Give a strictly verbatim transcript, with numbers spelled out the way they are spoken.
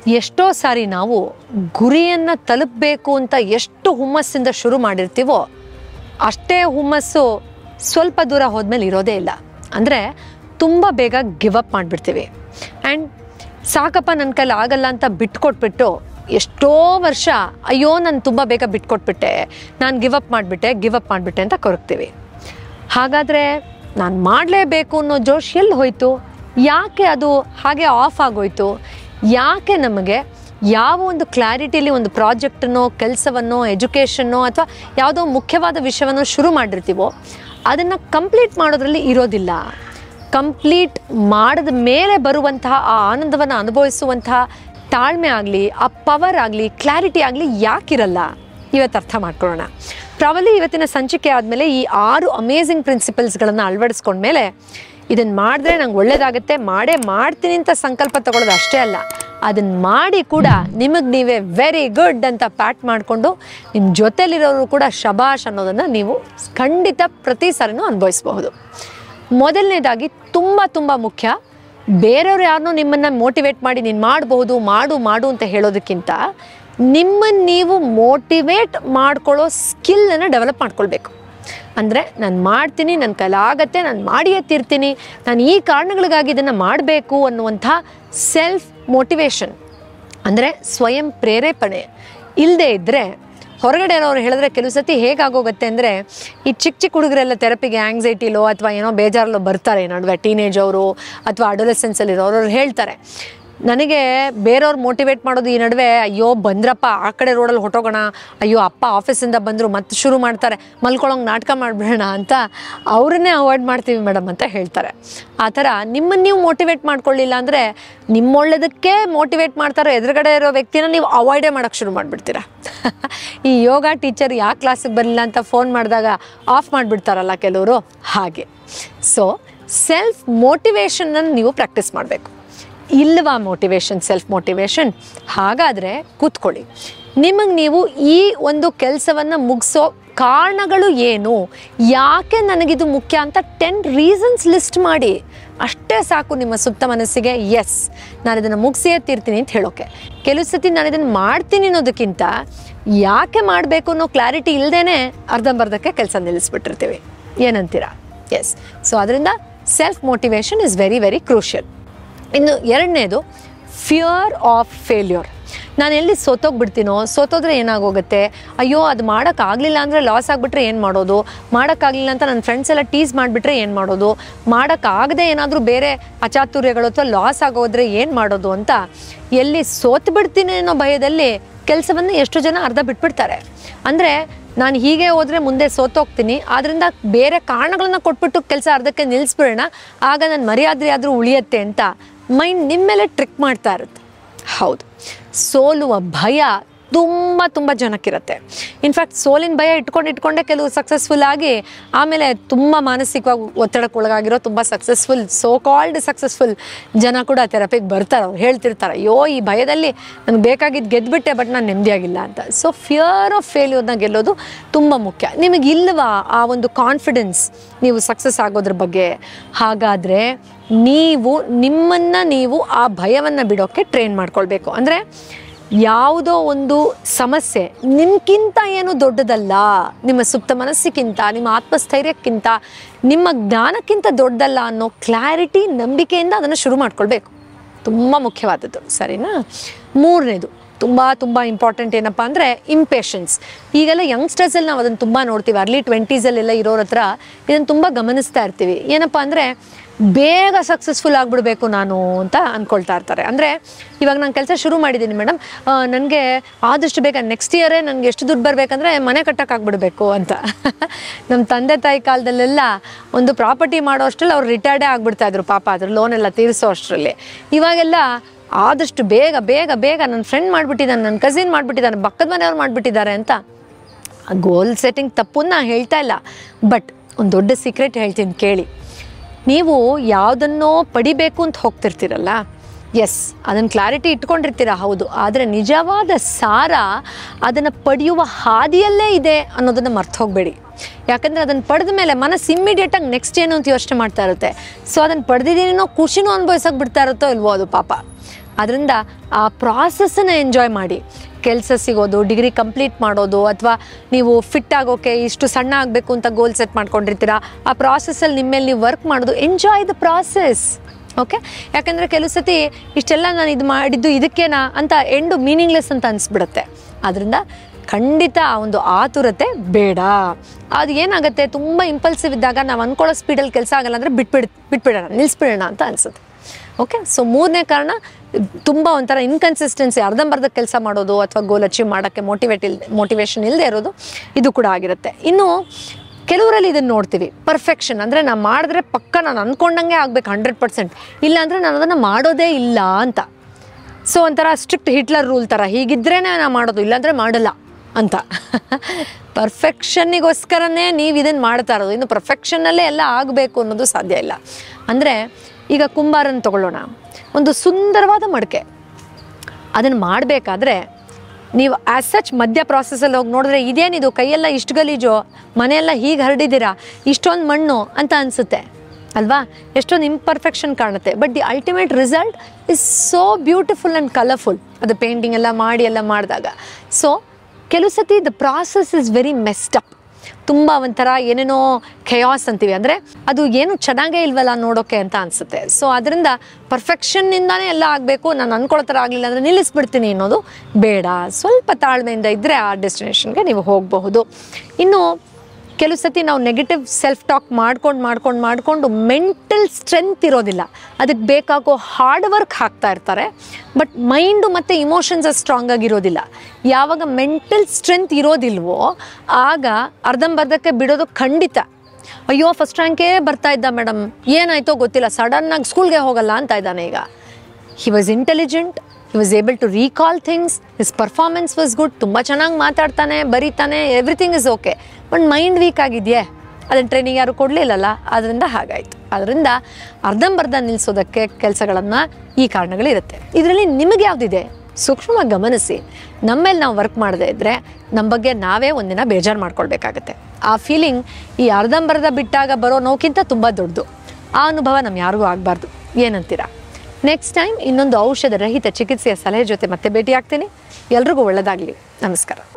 ಎಷ್ಟೋ ಸಾರಿ ನಾವು ಗುರಿಯನ್ನು ತಲುಪಬೇಕು ಅಂತ ಎಷ್ಟು ಹುಮ್ಮಸ್ಸಿಂದ ಶುರು ಮಾಡಿರ್ತೀವೋ ಅಷ್ಟೇ ಹುಮ್ಮಸ್ಸು ಸ್ವಲ್ಪ ದೂರ ಹೋದ್ಮೇಲೆ ಇರೋದೇ ಇಲ್ಲ. ಅಂದರೆ ತುಂಬ ಬೇಗ ಗಿವ್ ಅಪ್ ಮಾಡಿಬಿಡ್ತೀವಿ. ಆ್ಯಂಡ್ ಸಾಕಪ್ಪ ನನ್ನ ಕೈಲಿ ಆಗಲ್ಲ ಅಂತ ಬಿಟ್ಕೊಟ್ಬಿಟ್ಟು ಎಷ್ಟೋ ವರ್ಷ ಅಯ್ಯೋ ನಾನು ತುಂಬ ಬೇಗ ಬಿಟ್ಕೊಟ್ಬಿಟ್ಟೆ, ನಾನು ಗಿವ್ ಅಪ್ ಮಾಡಿಬಿಟ್ಟೆ ಗಿವ್ ಅಪ್ ಮಾಡಿಬಿಟ್ಟೆ ಅಂತ ಕೊರಗ್ತೀವಿ. ಹಾಗಾದರೆ ನಾನು ಮಾಡಲೇಬೇಕು ಅನ್ನೋ ಜೋಶ್ ಎಲ್ಲಿ ಹೋಯಿತು? ಯಾಕೆ ಅದು ಹಾಗೆ ಆಫ್ ಆಗೋಯ್ತು? ಯಾಕೆ ನಮಗೆ ಯಾವ ಒಂದು ಕ್ಲಾರಿಟಿಲಿ ಒಂದು ಪ್ರಾಜೆಕ್ಟನ್ನೋ ಕೆಲಸವನ್ನೋ ಎಜುಕೇಷನ್ನೋ ಅಥವಾ ಯಾವುದೋ ಮುಖ್ಯವಾದ ವಿಷಯವನ್ನು ಶುರು ಮಾಡಿರ್ತೀವೋ ಅದನ್ನು ಕಂಪ್ಲೀಟ್ ಮಾಡೋದ್ರಲ್ಲಿ ಇರೋದಿಲ್ಲ. ಕಂಪ್ಲೀಟ್ ಮಾಡಿದ ಮೇಲೆ ಬರುವಂತಹ ಆ ಆನಂದವನ್ನು ಅನುಭವಿಸುವಂತಹ ತಾಳ್ಮೆ ಆಗಲಿ, ಆ ಪವರ್ ಆಗಲಿ, ಕ್ಲಾರಿಟಿ ಆಗಲಿ ಯಾಕಿರಲ್ಲ? ಇವತ್ತು ಅರ್ಥ ಮಾಡ್ಕೊಳ್ಳೋಣ. ಪ್ರಾಬಲಿ ಇವತ್ತಿನ ಸಂಚಿಕೆ ಆದಮೇಲೆ ಈ ಆರು ಅಮೇಝಿಂಗ್ ಪ್ರಿನ್ಸಿಪಲ್ಸ್ಗಳನ್ನು ಅಳವಡಿಸ್ಕೊಂಡ್ಮೇಲೆ ಇದನ್ನು ಮಾಡಿದ್ರೆ ನಂಗೆ ಒಳ್ಳೇದಾಗುತ್ತೆ, ಮಾಡೇ ಮಾಡ್ತೀನಿ ಅಂತ ಸಂಕಲ್ಪ ತಗೊಳ್ಳೋದು ಅಷ್ಟೇ ಅಲ್ಲ, ಅದನ್ನು ಮಾಡಿ ಕೂಡ ನಿಮಗೆ ನೀವೇ ವೆರಿ ಗುಡ್ ಅಂತ ಪ್ಯಾಟ್ ಮಾಡಿಕೊಂಡು ನಿಮ್ಮ ಜೊತೆಲಿರೋರು ಕೂಡ ಶಬಾಷ್ ಅನ್ನೋದನ್ನು ನೀವು ಖಂಡಿತ ಪ್ರತಿ ಸಾರಿನೂ ಅನುಭವಿಸಬಹುದು. ಮೊದಲನೇದಾಗಿ ತುಂಬ ತುಂಬ ಮುಖ್ಯ, ಬೇರೆಯವ್ರು ಯಾರನ್ನೂ ನಿಮ್ಮನ್ನು ಮೋಟಿವೇಟ್ ಮಾಡಿ ನೀನು ಮಾಡಬಹುದು ಮಾಡು ಮಾಡು ಅಂತ ಹೇಳೋದಕ್ಕಿಂತ ನಿಮ್ಮನ್ನು ನೀವು ಮೋಟಿವೇಟ್ ಮಾಡ್ಕೊಳ್ಳೋ ಸ್ಕಿಲ್ಲನ್ನು ಡೆವಲಪ್ ಮಾಡ್ಕೊಳ್ಬೇಕು. ಅಂದರೆ ನಾನು ಮಾಡ್ತೀನಿ, ನನ್ನ ಕೈಲಾಗತ್ತೆ, ನಾನು ಮಾಡಿಯೇ ತೀರ್ತೀನಿ, ನಾನು ಈ ಕಾರಣಗಳಿಗಾಗಿ ಇದನ್ನು ಮಾಡಬೇಕು ಅನ್ನುವಂಥ ಸೆಲ್ಫ್ ಮೋಟಿವೇಶನ್ ಅಂದರೆ ಸ್ವಯಂ ಪ್ರೇರೇಪಣೆ ಇಲ್ಲದೆ ಇದ್ದರೆ ಹೊರಗಡೆ ಇರೋರು ಹೇಳಿದ್ರೆ ಕೆಲವು ಸತಿ ಹೇಗಾಗೋಗುತ್ತೆ ಅಂದರೆ ಈ ಚಿಕ್ಕ ಚಿಕ್ಕ ಹುಡುಗರೆಲ್ಲ ಥೆರಪಿಗೆ ಆ್ಯಂಗ್ಸೈಟಿಲೋ ಅಥವಾ ಏನೋ ಬೇಜಾರಲ್ಲೋ ಬರ್ತಾರೆ ನಡುವೆ, ಟೀನೇಜ್ ಅವರು ಅಥವಾ ಅಡೋಲೆಸೆನ್ಸಲ್ಲಿರೋರು ಹೇಳ್ತಾರೆ, ನನಗೆ ಬೇರೆಯವ್ರು ಮೋಟಿವೇಟ್ ಮಾಡೋದು ಈ ನಡುವೆ ಅಯ್ಯೋ ಬಂದ್ರಪ್ಪ ಆ ಕಡೆ ರೋಡಲ್ಲಿ ಹೊಟ್ಟೋಗೋಣ, ಅಯ್ಯೋ ಅಪ್ಪ ಆಫೀಸಿಂದ ಬಂದರು ಮತ್ತೆ ಶುರು ಮಾಡ್ತಾರೆ, ಮಲ್ಕೊಳ್ಳೋಂಗೆ ನಾಟಕ ಮಾಡಿಬಿಡೋಣ ಅಂತ ಅವ್ರನ್ನೇ ಅವಾಯ್ಡ್ ಮಾಡ್ತೀವಿ ಮೇಡಮ್ ಅಂತ ಹೇಳ್ತಾರೆ. ಆ ಥರ ನಿಮ್ಮನ್ನು ನೀವು ಮೋಟಿವೇಟ್ ಮಾಡ್ಕೊಳ್ಳಿಲ್ಲ ಅಂದರೆ ನಿಮ್ಮೊಳ್ಳೇದಕ್ಕೆ ಮೋಟಿವೇಟ್ ಮಾಡ್ತಾರೋ ಎದುರುಗಡೆ ಇರೋ ವ್ಯಕ್ತಿನ ನೀವು ಅವಾಯ್ಡೇ ಮಾಡೋಕ್ಕೆ ಶುರು ಮಾಡಿಬಿಡ್ತೀರ. ಈ ಯೋಗ ಟೀಚರ್ ಯಾಕೆ ಕ್ಲಾಸಿಗೆ ಬರಲಿಲ್ಲ ಅಂತ ಫೋನ್ ಮಾಡಿದಾಗ ಆಫ್ ಮಾಡಿಬಿಡ್ತಾರಲ್ಲ ಕೆಲವರು, ಹಾಗೆ. ಸೊ ಸೆಲ್ಫ್ ಮೋಟಿವೇಶನನ್ನು ನೀವು ಪ್ರಾಕ್ಟೀಸ್ ಮಾಡಬೇಕು. ಇಲ್ವಾ ಮೋಟಿವೇಶನ್, ಸೆಲ್ಫ್ ಮೋಟಿವೇಶನ್? ಹಾಗಾದರೆ ಕೂತ್ಕೊಳ್ಳಿ, ನಿಮಗೆ ನೀವು ಈ ಒಂದು ಕೆಲಸವನ್ನು ಮುಗಿಸೋ ಕಾರಣಗಳು ಏನು, ಯಾಕೆ ನನಗಿದು ಮುಖ್ಯ ಅಂತ ಟೆನ್ ರೀಸನ್ಸ್ ಲಿಸ್ಟ್ ಮಾಡಿ. ಅಷ್ಟೇ ಸಾಕು ನಿಮ್ಮ ಸುಪ್ತ ಮನಸ್ಸಿಗೆ ಎಸ್ ನಾನು ಇದನ್ನು ಮುಗಿಸಿಯೇ ತೀರ್ತೀನಿ ಅಂತ ಹೇಳೋಕ್ಕೆ. ಕೆಲವು ಸತಿ ನಾನು ಇದನ್ನು ಮಾಡ್ತೀನಿ ಅನ್ನೋದಕ್ಕಿಂತ ಯಾಕೆ ಮಾಡಬೇಕು ಅನ್ನೋ ಕ್ಲಾರಿಟಿ ಇಲ್ಲದೇ ಅರ್ಧಂಬರ್ಧಕ್ಕೆ ಕೆಲಸ ನಿಲ್ಲಿಸ್ಬಿಟ್ಟಿರ್ತೀವಿ. ಏನಂತೀರಾ? ಎಸ್. ಸೊ ಅದರಿಂದ self motivation is very very crucial. ಇನ್ನು ಎರಡನೇದು ಫಿಯರ್ ಆಫ್ ಫೇಲ್ಯೂರ್. ನಾನು ಎಲ್ಲಿ ಸೋತೋಗ್ಬಿಡ್ತೀನೋ, ಸೋತೋದ್ರೆ ಏನಾಗೋಗುತ್ತೆ, ಅಯ್ಯೋ ಅದು ಮಾಡೋಕ್ಕಾಗಲಿಲ್ಲ ಅಂದರೆ ಲಾಸ್ ಆಗಿಬಿಟ್ರೆ ಏನು ಮಾಡೋದು, ಮಾಡೋಕ್ಕಾಗಲಿಲ್ಲ ಅಂತ ನನ್ನ ಫ್ರೆಂಡ್ಸ್ ಎಲ್ಲ ಟೀಸ್ ಮಾಡಿಬಿಟ್ರೆ ಏನು ಮಾಡೋದು, ಮಾಡೋಕ್ಕಾಗದೆ ಏನಾದರೂ ಬೇರೆ ಅಚಾತುರ್ಯಗಳು ಅಥವಾ ಲಾಸ್ ಆಗೋದ್ರೆ ಏನು ಮಾಡೋದು ಅಂತ ಎಲ್ಲಿ ಸೋತು ಬಿಡ್ತೀನಿ ಅನ್ನೋ ಭಯದಲ್ಲಿ ಕೆಲಸವನ್ನು ಎಷ್ಟು ಜನ ಅರ್ಧ ಬಿಟ್ಬಿಡ್ತಾರೆ. ಅಂದರೆ ನಾನು ಹೀಗೆ ಹೋದರೆ ಮುಂದೆ ಸೋತೋಗ್ತೀನಿ, ಆದ್ದರಿಂದ ಬೇರೆ ಕಾರಣಗಳನ್ನ ಕೊಟ್ಬಿಟ್ಟು ಕೆಲಸ ಅರ್ಧಕ್ಕೆ ನಿಲ್ಲಿಸ್ಬಿಡೋಣ, ಆಗ ನನ್ನ ಮರ್ಯಾದೆ ಆದರೂ ಉಳಿಯುತ್ತೆ ಅಂತ ಮೈಂಡ್ ನಿಮ್ಮ ಮೇಲೆ ಟ್ರಿಕ್ ಮಾಡ್ತಾ ಇರುತ್ತೆ. ಹೌದು, ಸೋಲುವ ಭಯ ತುಂಬ ತುಂಬ ಜನಕ್ಕಿರುತ್ತೆ. ಇನ್ಫ್ಯಾಕ್ಟ್ ಸೋಲಿನ ಭಯ ಇಟ್ಕೊಂಡು ಇಟ್ಕೊಂಡೆ ಕೆಲವು ಸಕ್ಸಸ್ಫುಲ್ ಆಗಿ ಆಮೇಲೆ ತುಂಬ ಮಾನಸಿಕವಾಗಿ ಒತ್ತಡಕ್ಕೆ ಒಳಗಾಗಿರೋ ತುಂಬ ಸಕ್ಸಸ್ಫುಲ್ ಸೋ ಕಾಲ್ಡ್ ಸಕ್ಸಸ್ಫುಲ್ ಜನ ಕೂಡ ಥೆರಪಿಗೆ ಬರ್ತಾರೆ. ಅವ್ರು ಹೇಳ್ತಿರ್ತಾರೆ, ಅಯ್ಯೋ ಈ ಭಯದಲ್ಲಿ ನನಗೆ ಬೇಕಾಗಿದ್ದು ಗೆದ್ದುಬಿಟ್ಟೆ ಬಟ್ ನಾನು ನೆಮ್ಮದಿಯಾಗಿಲ್ಲ ಅಂತ. ಸೊ ಫಿಯರ್ ಆಫ್ ಫೇಲ್ಯೂರ್ನ ಗೆಲ್ಲೋದು ತುಂಬ ಮುಖ್ಯ. ನಿಮಗಿಲ್ವಾ ಆ ಒಂದು ಕಾನ್ಫಿಡೆನ್ಸ್ ನೀವು ಸಕ್ಸಸ್ ಆಗೋದ್ರ ಬಗ್ಗೆ? ಹಾಗಾದರೆ ನೀವು ನಿಮ್ಮನ್ನು ನೀವು ಆ ಭಯವನ್ನು ಬಿಡೋಕ್ಕೆ ಟ್ರೈನ್ ಮಾಡ್ಕೊಳ್ಬೇಕು. ಅಂದರೆ ಯಾವುದೋ ಒಂದು ಸಮಸ್ಯೆ ನಿಮ್ಗಿಂತ ಏನು ದೊಡ್ಡದಲ್ಲ, ನಿಮ್ಮ ಸುಪ್ತ ಮನಸ್ಸಿಗಿಂತ, ನಿಮ್ಮ ಆತ್ಮಸ್ಥೈರ್ಯಕ್ಕಿಂತ, ನಿಮ್ಮ ಜ್ಞಾನಕ್ಕಿಂತ ದೊಡ್ಡದಲ್ಲ ಅನ್ನೋ ಕ್ಲಾರಿಟಿ, ನಂಬಿಕೆಯಿಂದ ಅದನ್ನು ಶುರು ಮಾಡ್ಕೊಳ್ಬೇಕು. ತುಂಬ ಮುಖ್ಯವಾದದ್ದು, ಸರಿನಾ? ಮೂರನೇದು ತುಂಬ ತುಂಬ ಇಂಪಾರ್ಟೆಂಟ್ ಏನಪ್ಪ ಅಂದರೆ ಇಂಪೇಷನ್ಸ್. ಈಗೆಲ್ಲ ಯಂಗ್ಸ್ಟರ್ಸಲ್ಲಿ ನಾವು ಅದನ್ನು ತುಂಬ ನೋಡ್ತೀವಿ, ಅರ್ಲಿ ಟ್ವೆಂಟೀಸಲ್ಲೆಲ್ಲ ಇರೋರ ಹತ್ರ ಇದನ್ನು ತುಂಬ ಗಮನಿಸ್ತಾ ಇರ್ತೀವಿ. ಏನಪ್ಪ ಅಂದರೆ ಬೇಗ ಸಕ್ಸಸ್ಫುಲ್ ಆಗಿಬಿಡ್ಬೇಕು ನಾನು ಅಂತ ಅಂದ್ಕೊಳ್ತಾ ಇರ್ತಾರೆ. ಅಂದರೆ ಇವಾಗ ನಾನು ಕೆಲಸ ಶುರು ಮಾಡಿದ್ದೀನಿ ಮೇಡಮ್, ನನಗೆ ಆದಷ್ಟು ಬೇಗ ನೆಕ್ಸ್ಟ್ ಇಯರೇ ನನಗೆ ಎಷ್ಟು ದುಡ್ಡು ಬರಬೇಕಂದ್ರೆ ಮನೆ ಕಟ್ಟೋಕ್ಕಾಗ್ಬಿಡ್ಬೇಕು ಅಂತ. ನಮ್ಮ ತಂದೆ ತಾಯಿ ಕಾಲದಲ್ಲೆಲ್ಲ ಒಂದು ಪ್ರಾಪರ್ಟಿ ಮಾಡೋ ಅಷ್ಟರಲ್ಲಿ ಅವ್ರು ರಿಟೈರ್ಡೇ ಆಗಿಬಿಡ್ತಾಯಿದ್ರು ಪಾಪ, ಅದ್ರ ಲೋನ್ ಎಲ್ಲ ತೀರಿಸೋ ಅಷ್ಟರಲ್ಲಿ. ಇವಾಗೆಲ್ಲ ಆದಷ್ಟು ಬೇಗ ಬೇಗ ಬೇಗ ನನ್ನ ಫ್ರೆಂಡ್ ಮಾಡಿಬಿಟ್ಟಿದ್ದಾನೆ, ನನ್ನ ಕಸಿನ್ ಮಾಡಿಬಿಟ್ಟಿದ್ದಾನೆ, ಪಕ್ಕದ ಮನೆಯವ್ರು ಮಾಡಿಬಿಟ್ಟಿದ್ದಾರೆ ಅಂತ. ಗೋಲ್ ಸೆಟ್ಟಿಂಗ್ ತಪ್ಪು ನಾ ಹೇಳ್ತಾ ಇಲ್ಲ, ಬಟ್ ಒಂದು ದೊಡ್ಡ ಸೀಕ್ರೆಟ್ ಹೇಳ್ತೀನಿ ಕೇಳಿ. ನೀವು ಯಾವುದನ್ನೋ ಪಡಿಬೇಕು ಅಂತ ಹೋಗ್ತಿರ್ತೀರಲ್ಲ, ಎಸ್ ಅದನ್ನು ಕ್ಲಾರಿಟಿ ಇಟ್ಕೊಂಡಿರ್ತೀರ, ಹೌದು, ಆದರೆ ನಿಜವಾದ ಸಾರ ಅದನ್ನು ಪಡೆಯುವ ಹಾದಿಯಲ್ಲೇ ಇದೆ ಅನ್ನೋದನ್ನು ಮರ್ತು ಹೋಗಬೇಡಿ. ಯಾಕಂದರೆ ಅದನ್ನು ಪಡೆದ ಮೇಲೆ ಮನಸ್ಸು ಇಮ್ಮಿಡಿಯೇಟಾಗಿ ನೆಕ್ಸ್ಟ್ ಏನು ಅಂತ ಯೋಚನೆ ಮಾಡ್ತಾ ಇರುತ್ತೆ. ಸೊ ಅದನ್ನು ಪಡೆದಿದ್ದೀನೋ ಖುಷಿನೂ ಅನುಭವಿಸೋಕೆ ಬಿಡ್ತಾ ಇರುತ್ತೋ ಇಲ್ವೋ ಅದು ಪಾಪ. ಅದರಿಂದ ಆ ಪ್ರಾಸೆಸ್ಸನ್ನು ಎಂಜಾಯ್ ಮಾಡಿ. ಕೆಲಸ ಸಿಗೋದು, ಡಿಗ್ರಿ ಕಂಪ್ಲೀಟ್ ಮಾಡೋದು, ಅಥವಾ ನೀವು ಫಿಟ್ ಆಗೋಕೆ ಇಷ್ಟು ಸಣ್ಣ ಆಗಬೇಕು ಅಂತ ಗೋಲ್ ಸೆಟ್ ಮಾಡ್ಕೊಂಡಿರ್ತೀರ, ಆ ಪ್ರಾಸೆಸ್ಸಲ್ಲಿ ನಿಮ್ಮ ಮೇಲೆ ನೀವು ವರ್ಕ್ ಮಾಡೋದು, ಎಂಜಾಯ್ ದ ಪ್ರಾಸೆಸ್. ಓಕೆ, ಯಾಕಂದರೆ ಕೆಲವು ಸತಿ ಇಷ್ಟೆಲ್ಲ ನಾನು ಇದು ಮಾಡಿದ್ದು ಇದಕ್ಕೇನಾ ಅಂತ ಎಂಡು ಮೀನಿಂಗ್ಲೆಸ್ ಅಂತ ಅನಿಸ್ಬಿಡುತ್ತೆ. ಆದ್ದರಿಂದ ಖಂಡಿತ ಆ ಒಂದು ಆತುರತೆ ಬೇಡ. ಅದು ಏನಾಗುತ್ತೆ, ತುಂಬ ಇಂಪಲ್ಸಿವ್ ಇದ್ದಾಗ ನಾವು ಅಂದ್ಕೊಳ್ಳೋ ಸ್ಪೀಡಲ್ಲಿ ಕೆಲಸ ಆಗಲ್ಲ ಅಂದರೆ ಬಿಟ್ಬಿಡ್ ಬಿಟ್ಬಿಡೋಣ ನಿಲ್ಲಿಸ್ಬಿಡೋಣ ಅಂತ ಅನಿಸುತ್ತೆ. ಓಕೆ, ಸೊ ಮೂರನೇ ಕಾರಣ ತುಂಬ ಒಂಥರ ಇನ್ಕನ್ಸಿಸ್ಟೆನ್ಸಿ, ಅರ್ಧಂಬರ್ಧ ಕೆಲಸ ಮಾಡೋದು ಅಥವಾ ಗೋಲ್ ಅಚೀವ್ ಮಾಡೋಕ್ಕೆ ಮೋಟಿವೇಟ್ ಇಲ್ಲದೆ ಮೋಟಿವೇಶನ್ ಇಲ್ಲದೆ ಇರೋದು, ಇದು ಕೂಡ ಆಗಿರುತ್ತೆ. ಇನ್ನು ಕೆಲವರಲ್ಲಿ ಇದನ್ನು ನೋಡ್ತೀವಿ, ಪರ್ಫೆಕ್ಷನ್ ಅಂದರೆ ನಾನು ಮಾಡಿದ್ರೆ ಪಕ್ಕ ನಾನು ಅಂದ್ಕೊಂಡಂಗೆ ಆಗಬೇಕು ಹಂಡ್ರೆಡ್ ಪರ್ಸೆಂಟ್, ಇಲ್ಲಾಂದರೆ ನಾನು ಅದನ್ನು ಮಾಡೋದೇ ಇಲ್ಲ ಅಂತ. ಸೊ ಒಂಥರ ಸ್ಟ್ರಿಕ್ಟ್ ಹಿಟ್ಲರ್ ರೂಲ್ ಥರ, ಹೀಗಿದ್ರೇ ನಾನು ಮಾಡೋದು, ಇಲ್ಲಾಂದರೆ ಮಾಡಲ್ಲ ಅಂತ. ಪರ್ಫೆಕ್ಷನ್ನಿಗೋಸ್ಕರನೇ ನೀವು ಇದನ್ನು ಮಾಡ್ತಾ ಇರೋದು. ಇನ್ನು ಪರ್ಫೆಕ್ಷನ್ನಲ್ಲೇ ಎಲ್ಲ ಆಗಬೇಕು ಅನ್ನೋದು ಸಾಧ್ಯ ಇಲ್ಲ. ಅಂದರೆ ಈಗ ಕುಂಬಾರನ ತಗೊಳ್ಳೋಣ, ಒಂದು ಸುಂದರವಾದ ಮಡಿಕೆ, ಅದನ್ನು ಮಾಡಬೇಕಾದ್ರೆ ನೀವು ಆ್ಯಸ್ ಸಚ್ ಮಧ್ಯ ಪ್ರಾಸೆಸಲ್ಲಿ ಹೋಗಿ ನೋಡಿದ್ರೆ ಇದೇನಿದು ಕೈಯೆಲ್ಲ ಇಷ್ಟು ಗಲೀಜು, ಮನೆಯೆಲ್ಲ ಹೀಗೆ ಹರಡಿದ್ದೀರಾ, ಇಷ್ಟೊಂದು ಮಣ್ಣು ಅಂತ ಅನಿಸುತ್ತೆ ಅಲ್ವಾ, ಎಷ್ಟೊಂದು ಇಂಪರ್ಫೆಕ್ಷನ್ ಕಾಣುತ್ತೆ. But the ultimate result is so beautiful and colourful, ಅದು ಪೇಂಟಿಂಗ್ ಎಲ್ಲ ಮಾಡಿ ಎಲ್ಲ ಮಾಡಿದಾಗ. ಸೊ ಕೆಲವು ಸತಿ the process is very messed up, ತುಂಬ ಒಂಥರ ಏನೇನೋ ಖಯಾಸ್ ಅಂತೀವಿ, ಅಂದರೆ ಅದು ಏನು ಚೆನ್ನಾಗೇ ಇಲ್ವಲ್ಲ ನೋಡೋಕ್ಕೆ ಅಂತ ಅನಿಸುತ್ತೆ. ಸೊ ಅದರಿಂದ ಪರ್ಫೆಕ್ಷನ್ನಿಂದಾನೇ ಎಲ್ಲ ಆಗಬೇಕು, ನಾನು ಅಂದ್ಕೊಳ್ಳೋ ಥರ ಆಗಲಿಲ್ಲ ಅಂದರೆ ನಿಲ್ಲಿಸ್ಬಿಡ್ತೀನಿ ಅನ್ನೋದು ಬೇಡ. ಸ್ವಲ್ಪ ತಾಳ್ಮೆಯಿಂದ ಇದ್ದರೆ ಆ ಡೆಸ್ಟಿನೇಷನ್ಗೆ ನೀವು ಹೋಗಬಹುದು. ಇನ್ನು ಕೆಲವು ಸತಿ ನಾವು ನೆಗೆಟಿವ್ ಸೆಲ್ಫ್ ಟಾಕ್ ಮಾಡ್ಕೊಂಡು ಮಾಡ್ಕೊಂಡು ಮಾಡಿಕೊಂಡು ಮೆಂಟಲ್ ಸ್ಟ್ರೆಂತ್ ಇರೋದಿಲ್ಲ, ಅದಕ್ಕೆ ಬೇಕಾಗೋ ಹಾರ್ಡ್ ವರ್ಕ್ ಹಾಕ್ತಾ ಇರ್ತಾರೆ, ಬಟ್ ಮೈಂಡು ಮತ್ತು ಇಮೋಷನ್ಸ್ ಅದು ಸ್ಟ್ರಾಂಗ್ ಆಗಿರೋದಿಲ್ಲ. ಯಾವಾಗ ಮೆಂಟಲ್ ಸ್ಟ್ರೆಂತ್ ಇರೋದಿಲ್ವೋ ಆಗ ಅರ್ಧಂಬರ್ಧಕ್ಕೆ ಬಿಡೋದು ಖಂಡಿತ. ಅಯ್ಯೋ ಫಸ್ಟ್ ರ್ಯಾಂಕೇ ಬರ್ತಾ ಇದ್ದ ಮೇಡಮ್, ಏನಾಯ್ತೋ ಗೊತ್ತಿಲ್ಲ, ಸಡನ್ನಾಗಿ ಸ್ಕೂಲ್ಗೆ ಹೋಗಲ್ಲ ಅಂತ ಇದ್ದಾನೆ. ಈಗ he was intelligent, he was able to recall things, his performance was good, ತುಂಬ ಚೆನ್ನಾಗಿ ಮಾತಾಡ್ತಾನೆ, ಬರೀತಾನೆ, everything is okay, but mind weak ಆಗಿದೆಯೇ, ಅದನ್ನು ಟ್ರೈನಿಂಗ್ ಯಾರು ಕೊಡಲಿಲ್ಲಲ್ಲ, ಅದರಿಂದ ಹಾಗಾಯಿತು. ಅದರಿಂದ ಅರ್ಧಂಬರ್ಧ ನಿಲ್ಲಿಸೋದಕ್ಕೆ ಕೆಲಸಗಳನ್ನು ಈ ಕಾರಣಗಳಿರುತ್ತೆ. ಇದರಲ್ಲಿ ನಿಮಗೆ ಯಾವುದಿದೆ ಸೂಕ್ಷ್ಮವಾಗಿ ಗಮನಿಸಿ. ನಮ್ಮ ಮೇಲೆ ನಾವು ವರ್ಕ್ ಮಾಡದೇ ಇದ್ದರೆ ನಮ್ಮ ಬಗ್ಗೆ ನಾವೇ ಒಂದಿನ ಬೇಜಾರು ಮಾಡ್ಕೊಳ್ಬೇಕಾಗತ್ತೆ. ಆ ಫೀಲಿಂಗ್ ಈ ಅರ್ಧಂಬರ್ಧ ಬಿಟ್ಟಾಗ ಬರೋ ನೋಕ್ಕಿಂತ ತುಂಬ ದೊಡ್ಡದು. ಆ ಅನುಭವ ನಮ್ಮ ಯಾರಿಗೂ ಆಗಬಾರ್ದು. ಏನಂತೀರಾ? ನೆಕ್ಸ್ಟ್ ಟೈಮ್ ಇನ್ನೊಂದು ಔಷಧ ರಹಿತ ಚಿಕಿತ್ಸೆಯ ಸಲಹೆ ಜೊತೆ ಮತ್ತೆ ಭೇಟಿ ಆಗ್ತೀನಿ. ಎಲ್ರಿಗೂ ಒಳ್ಳೆಯದಾಗಲಿ. ನಮಸ್ಕಾರ.